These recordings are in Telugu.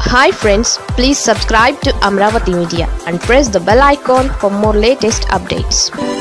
Hi friends, please subscribe to Amravati Media and press the bell icon for more latest updates.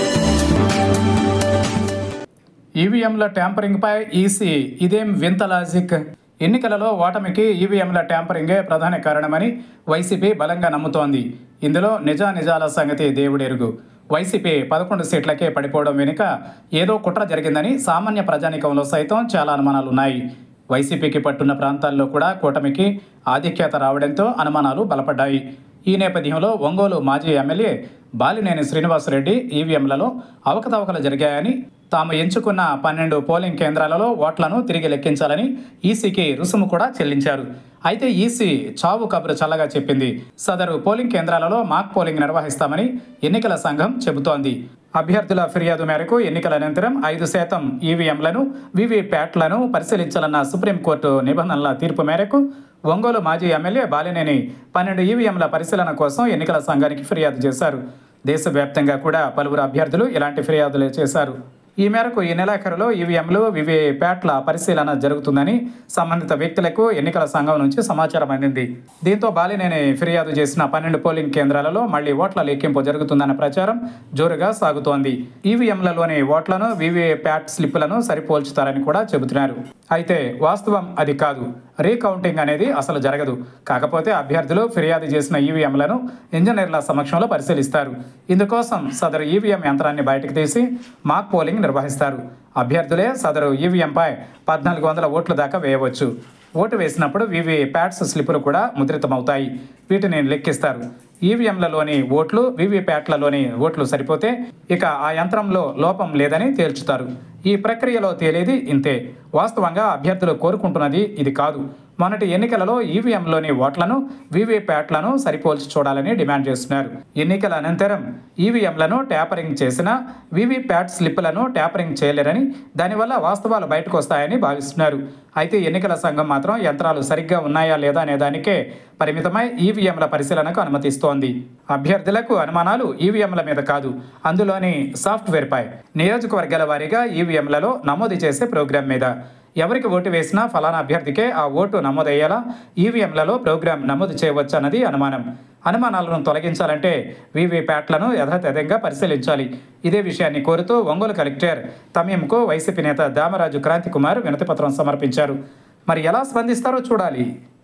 ఈవీఎంల ట్యాంపరింగ్పై ఈసీ ఇదేం వింత లాజిక్? ఎన్నికలలో ఓటమికి ఈవీఎంల ట్యాంపరింగే ప్రధాన కారణమని వైసీపీ బలంగా నమ్ముతోంది. ఇందులో నిజాల సంగతి దేవుడెరుగు. వైసీపీ 11 సీట్లకే పడిపోవడం వెనుక ఏదో కుట్ర జరిగిందని సామాన్య ప్రజానీకంలో సైతం చాలా అనుమానాలున్నాయి. వైసీపీకి పట్టున్న ప్రాంతాల్లో కూడా కూటమికి ఆధిక్యత రావడంతో అనుమానాలు బలపడ్డాయి. ఈ నేపథ్యంలో ఒంగోలు మాజీ ఎమ్మెల్యే బాలినేని శ్రీనివాసరెడ్డి ఈవీఎంలలో అవకతవకలు జరిగాయని, తాము ఎంచుకున్న 12 పోలింగ్ కేంద్రాలలో ఓట్లను తిరిగి లెక్కించాలని ఈసీకి రుసుము కూడా చెల్లించారు. అయితే ఈసీ చావు కబురు చల్లగా చెప్పింది. సదరు పోలింగ్ కేంద్రాలలో మాక్ పోలింగ్ నిర్వహిస్తామని ఎన్నికల సంఘం చెబుతోంది. అభ్యర్థుల ఫిర్యాదు మేరకు ఎన్నికల అనంతరం 5% ఈవీఎంలను, వీవీప్యాట్లను పరిశీలించాలన్న సుప్రీంకోర్టు నిబంధనల తీర్పు మేరకు ఒంగోలు మాజీ ఎమ్మెల్యే బాలినేని 12 ఈవీఎంల పరిశీలన కోసం ఎన్నికల సంఘానికి ఫిర్యాదు చేశారు. దేశవ్యాప్తంగా కూడా పలువురు అభ్యర్థులు ఇలాంటి ఫిర్యాదులు చేశారు. ఈ మేరకు ఈ నెలాఖరులో ఈవీఎంలు, వీవీప్యాట్ల పరిశీలన జరుగుతుందని సంబంధిత వ్యక్తులకు ఎన్నికల సంఘం నుంచి సమాచారం అందింది. దీంతో బాలినేని ఫిర్యాదు చేసిన 12 పోలింగ్ కేంద్రాలలో మళ్లీ ఓట్ల లెక్కింపు జరుగుతుందన్న ప్రచారం జోరుగా సాగుతోంది. ఈవీఎంలలోని ఓట్లను, వీవీప్యాట్ స్లిప్పులను సరిపోల్చుతారని కూడా చెబుతున్నారు. అయితే వాస్తవం అది కాదు. రీకౌంటింగ్ అనేది అసలు జరగదు. కాకపోతే అభ్యర్థులు ఫిర్యాదు చేసిన ఈవీఎంలను ఇంజనీర్ల సమక్షంలో పరిశీలిస్తారు. ఇందుకోసం సదరు ఈవీఎం యంత్రాన్ని బయటకు తీసి మాక్ పోలింగ్ నిర్వహిస్తారు. అభ్యర్థులే సదరు ఈవీఎంపై 1400 ఓట్ల దాకా వేయవచ్చు. ఓటు వేసినప్పుడు వీవీప్యాట్స్ స్లిప్పులు కూడా ముద్రితమవుతాయి. వీటిని లెక్కిస్తారు. ఈవీఎంలలోని ఓట్లు, వీవీప్యాట్లలోని ఓట్లు సరిపోతే ఇక ఆ యంత్రంలో లోపం లేదని తేల్చుతారు. ఈ ప్రక్రియలో తేలేది ఇంతే. వాస్తవంగా అభ్యర్థులు కోరుకుంటున్నది ఇది కాదు. మొన్నటి ఎన్నికలలో ఈవీఎంలోని ఓట్లను, వీవీప్యాట్లను సరిపోల్చి చూడాలని డిమాండ్ చేస్తున్నారు. ఎన్నికల అనంతరం ఈవీఎంలను ట్యాపరింగ్ చేసిన వీవీప్యాట్ స్లిప్పులను ట్యాపరింగ్ చేయలేరని, దానివల్ల వాస్తవాలు బయటకు వస్తాయని భావిస్తున్నారు. అయితే ఎన్నికల సంఘం మాత్రం యంత్రాలు సరిగ్గా ఉన్నాయా లేదా అనే దానికే పరిమితమై ఈవీఎంల పరిశీలనకు అనుమతిస్తోంది. అభ్యర్థులకు అనుమానాలు ఈవీఎంల మీద కాదు, అందులోని సాఫ్ట్వేర్పై, నియోజకవర్గాల వారీగా ఈవీఎంలలో నమోదు చేసే ప్రోగ్రాం మీద. ఎవరికి ఓటు వేసినా ఫలానా అభ్యర్థికే ఆ ఓటు నమోదయ్యేలా ఈవీఎంలలో ప్రోగ్రాం నమోదు చేయవచ్చన్నది అనుమానం. అనుమానాలను తొలగించాలంటే వీవీప్యాట్లను యథాతథంగా పరిశీలించాలి. ఇదే విషయాన్ని కోరుతూ ఒంగోలు కలెక్టర్ తమీంకు వైసీపీ నేత దామరాజు క్రాంతికుమార్ వినతిపత్రం సమర్పించారు. మరి ఎలా స్పందిస్తారో చూడాలి.